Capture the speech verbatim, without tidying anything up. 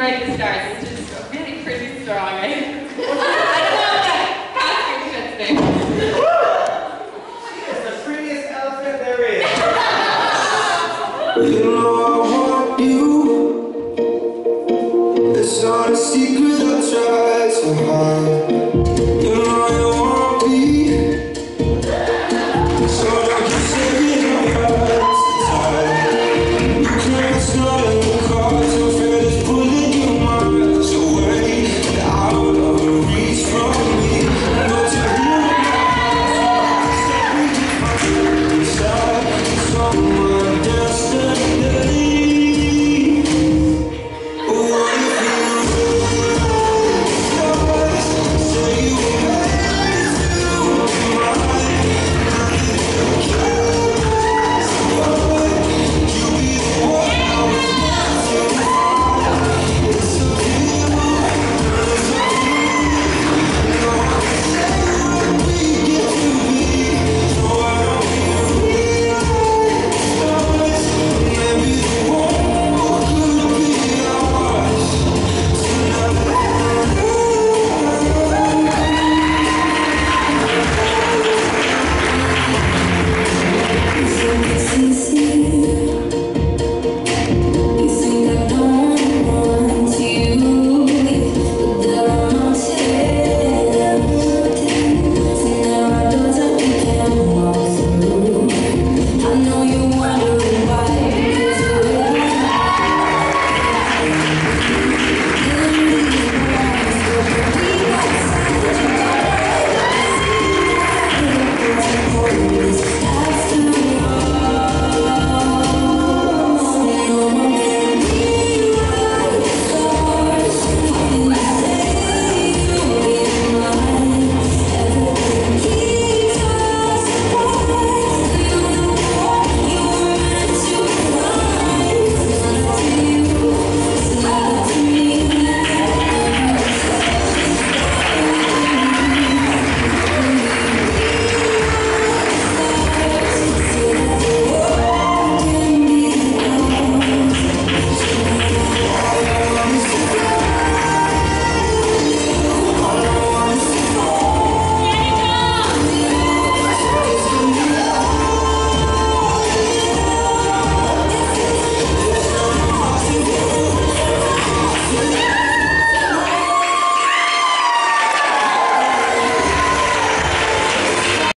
ready to start. It's just really pretty strong. I, I don't know if that costume fits me. She is the prettiest elephant there is. You know I want you. It's not a secret I try so hard.